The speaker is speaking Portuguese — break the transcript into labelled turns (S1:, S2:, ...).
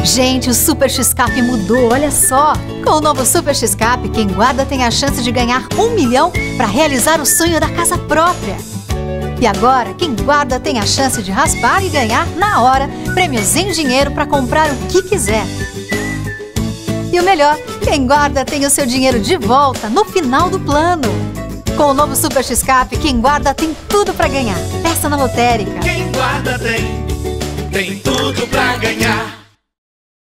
S1: Gente, o Super X-Cap mudou, olha só! Com o novo Super X-Cap, quem guarda tem a chance de ganhar 1 milhão para realizar o sonho da casa própria. E agora, quem guarda tem a chance de raspar e ganhar, na hora, prêmios em dinheiro para comprar o que quiser. E o melhor, quem guarda tem o seu dinheiro de volta no final do plano. Com o novo Super X-Cap, quem guarda tem tudo para ganhar. Peça na lotérica.
S2: Quem guarda tem tudo pra ganhar.